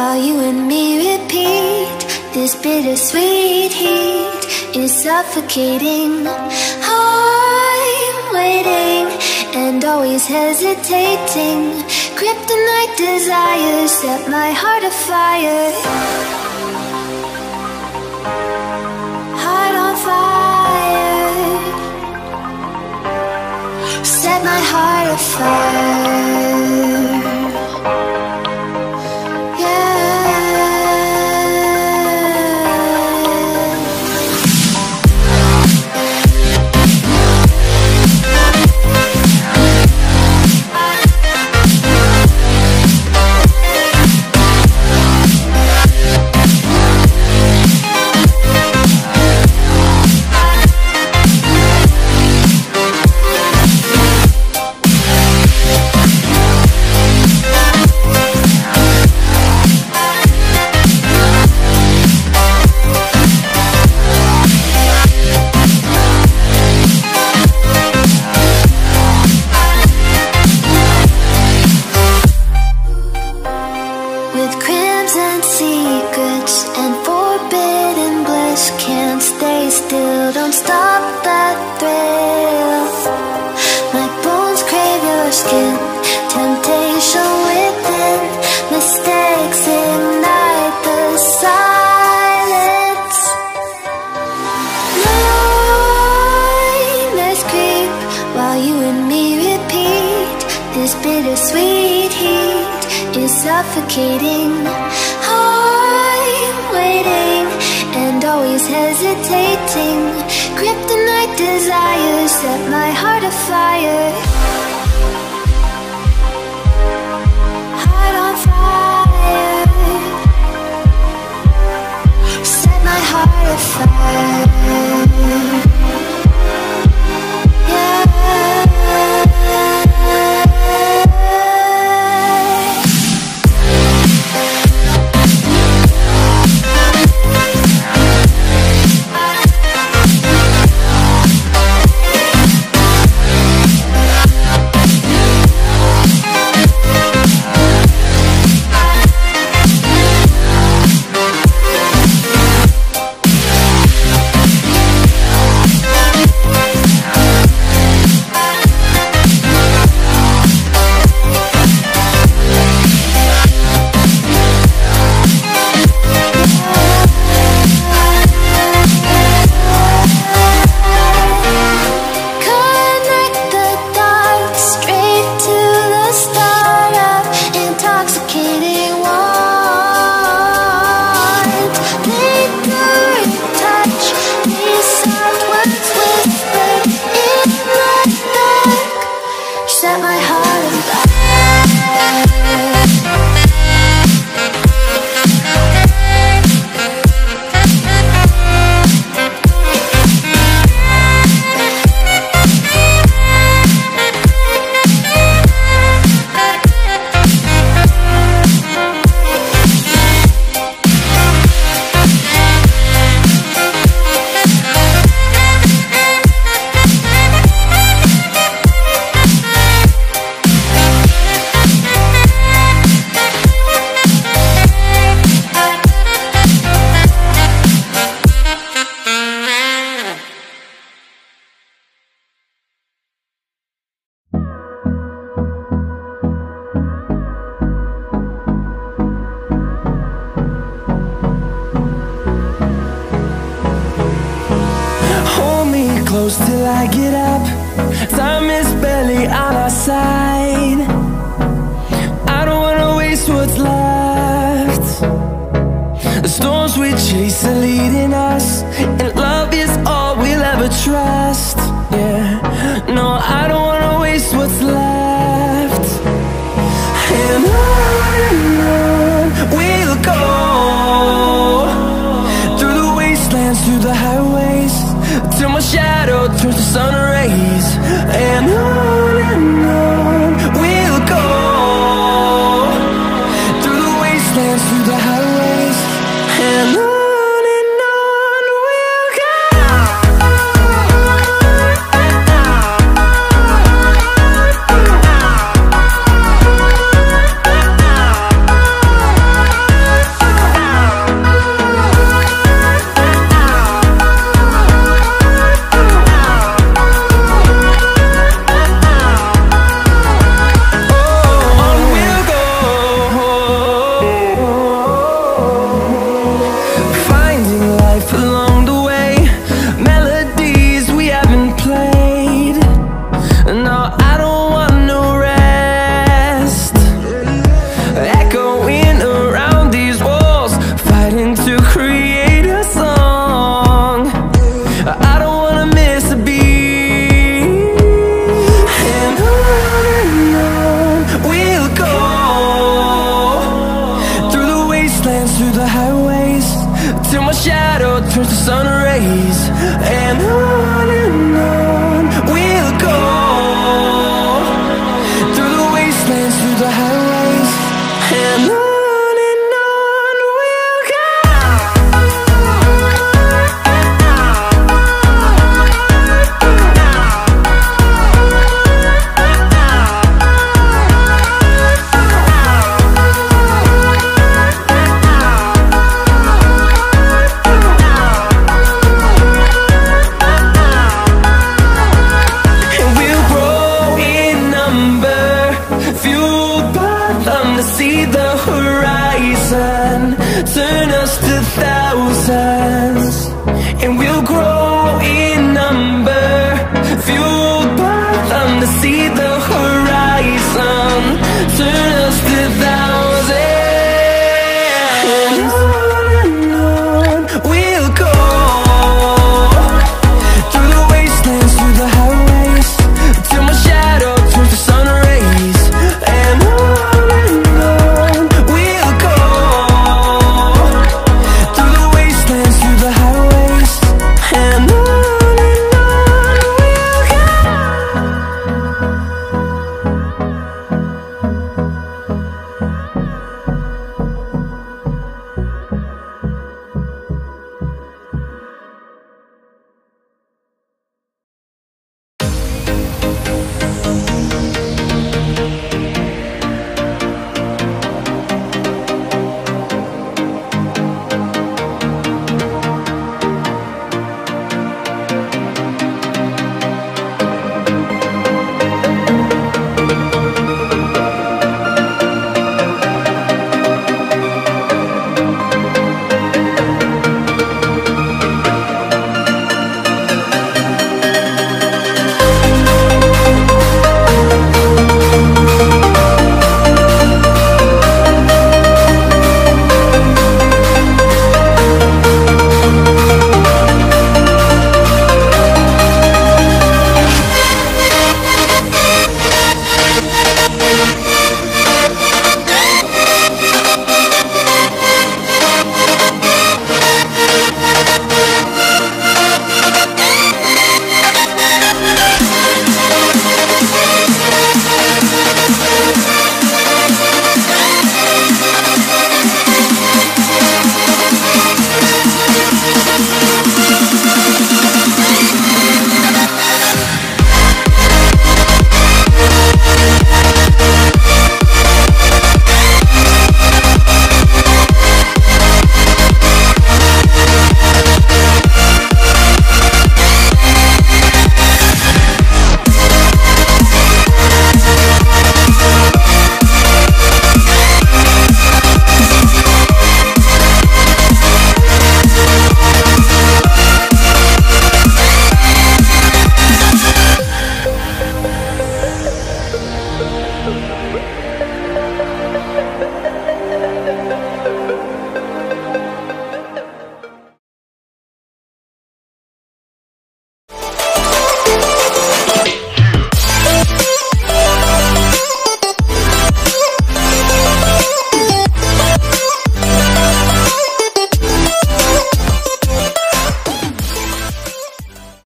while you and me repeat. This bittersweet heat is suffocating. I'm waiting and always hesitating. Kryptonite desires set my heart afire. Heart on fire. Set my heart afire. Suffocating. I'm waiting and always hesitating. Kryptonite desires set my heart afire. Heart on fire. Set my heart afire. Close till I get up. Time is barely on our side. I don't wanna waste what's left. The storms we chase are leading us, and love is all we'll ever trust. Yeah, no, I don't wanna waste what's left. And on we'll go, through the wastelands, through the highways, till my shadow turns to sun rays. And on we'll go, through the wastelands, through the highways. And on we'll go. see the horizon, turn us to thousands, and we'll grow in number, fueled by them to see the horizon.